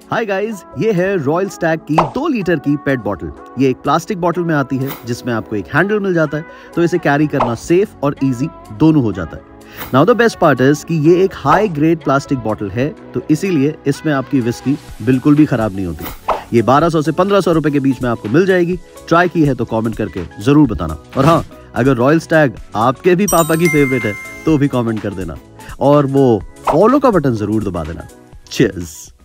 Hi guys, ये है royal Stag की 2 लीटर की पेट बॉटल। ये एक प्लास्टिक बॉटल में आती है जिसमें आपको एक हैंडल मिल जाता है, तो इसे कैरी करना सेफ और इजी दोनों हो जाता है। Now the best part is कि ये एक हाई ग्रेड प्लास्टिक बॉटल है, तो इसीलिए इसमें आपकी विस्की बिल्कुल भी खराब नहीं होती। ये 1200 से 1500 रुपए के बीच में आपको मिल जाएगी। ट्राई की है तो कमेंट करके जरूर बताना। और हाँ, अगर रॉयल स्टैग आपके भी पापा की फेवरेट है तो भी कमेंट कर देना और वो फॉलो का बटन जरूर दबा देना। चीयर्स।